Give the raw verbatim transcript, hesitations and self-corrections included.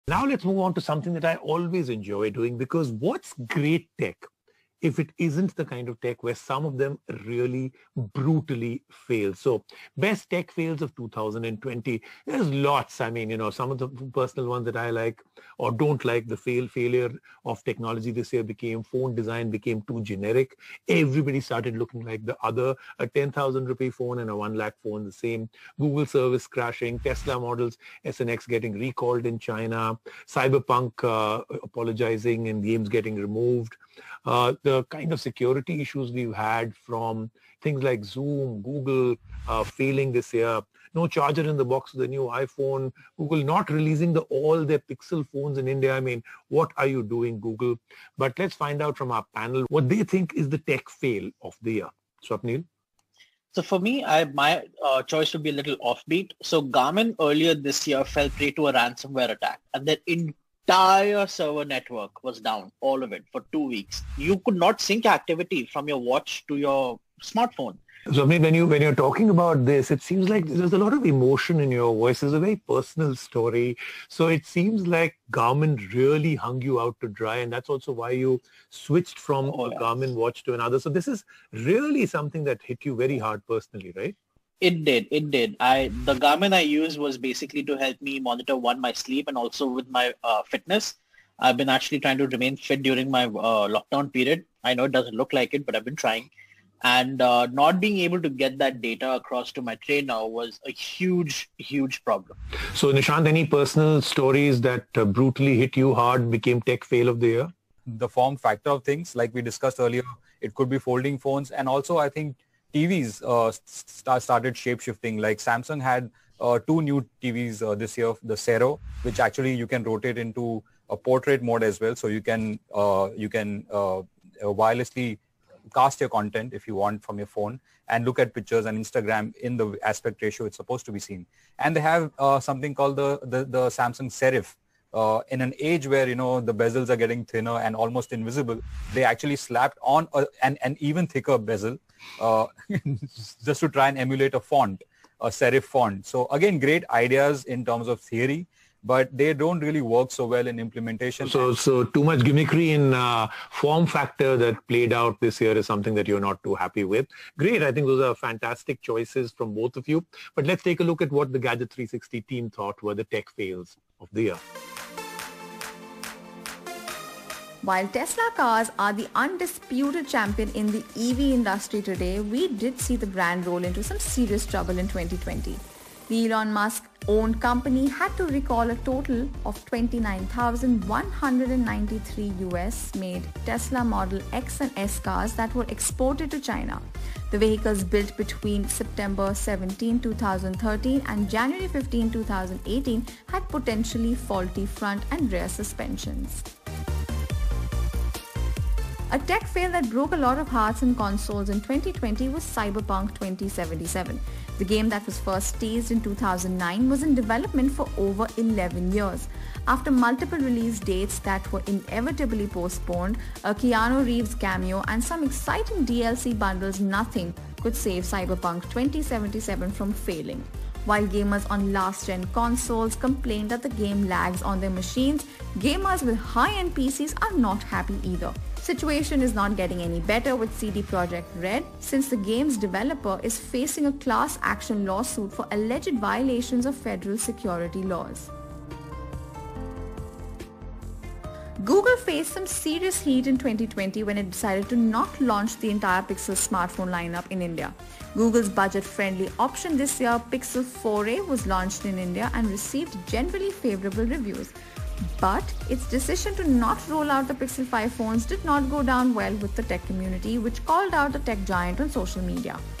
Now let's move on to something that I always enjoy doing, because what's great tech if it isn't the kind of tech where some of them really brutally fail? So best tech fails of two thousand twenty, there's lots. I mean, you know, some of the personal ones that I like or don't like, the fail failure of technology this year became phone design became too generic. Everybody started looking like the other. A ten thousand rupee phone and a one lakh phone, the same. Google service crashing, Tesla models S N X getting recalled in China, Cyberpunk uh, apologizing and games getting removed. Uh, the kind of security issues we've had from things like Zoom, Google uh, failing this year, no charger in the box with the new iPhone, Google not releasing the, all their Pixel phones in India. I mean, what are you doing, Google? But let's find out from our panel what they think is the tech fail of the year. Swapnil? So for me, I, my uh, choice would be a little offbeat. So Garmin earlier this year fell prey to a ransomware attack, and their entire server network was down, all of it, for two weeks. You could not sync activity from your watch to your smartphone. So I mean, when you when you're talking about this, it seems like there's a lot of emotion in your voice. It's a very personal story. So it seems like Garmin really hung you out to dry, and that's also why you switched from oh, a yes. Garmin watch to another. So this is really something that hit you very hard personally, right? It did. It did. I the Garmin I used was basically to help me monitor, one, my sleep, and also with my uh, fitness. I've been actually trying to remain fit during my uh, lockdown period. I know it doesn't look like it, but I've been trying. And uh, not being able to get that data across to my trainer was a huge, huge problem. So Nishant, any personal stories that uh, brutally hit you hard, became tech fail of the year? The form factor of things, like we discussed earlier, it could be folding phones. And also, I think T Vs uh, st- started shape-shifting. Like Samsung had uh, two new T Vs uh, this year, the Sero, which actually you can rotate into a portrait mode as well. So you can, uh, you can uh, wirelessly cast your content if you want from your phone and look at pictures and Instagram in the aspect ratio it's supposed to be seen. And they have uh, something called the, the, the Samsung Serif. Uh, in an age where, you know, the bezels are getting thinner and almost invisible, they actually slapped on a, an, an even thicker bezel uh, just to try and emulate a font, a serif font. So again, great ideas in terms of theory, but they don't really work so well in implementation. So, so too much gimmickry in uh, form factor that played out this year is something that you're not too happy with. Great. I think those are fantastic choices from both of you. But let's take a look at what the Gadget three sixty team thought were the tech fails of the year. While Tesla cars are the undisputed champion in the E V industry today, we did see the brand roll into some serious trouble in twenty twenty. The Elon Musk-owned company had to recall a total of twenty-nine thousand one hundred ninety-three U S-made Tesla Model X and S cars that were exported to China. The vehicles built between September seventeenth, two thousand thirteen and January fifteenth, two thousand eighteen had potentially faulty front and rear suspensions. A tech fail that broke a lot of hearts and consoles in twenty twenty was Cyberpunk twenty seventy-seven. The game that was first teased in two thousand nine was in development for over eleven years. After multiple release dates that were inevitably postponed, a Keanu Reeves cameo and some exciting D L C bundles, nothing could save Cyberpunk twenty seventy-seven from failing. While gamers on last-gen consoles complained that the game lags on their machines, gamers with high-end P Cs are not happy either. Situation is not getting any better with C D Projekt Red, since the game's developer is facing a class action lawsuit for alleged violations of federal security laws. Google faced some serious heat in twenty twenty when it decided to not launch the entire Pixel smartphone lineup in India. Google's budget-friendly option this year, Pixel four a, was launched in India and received generally favorable reviews. But its decision to not roll out the Pixel five phones did not go down well with the tech community, which called out the tech giant on social media.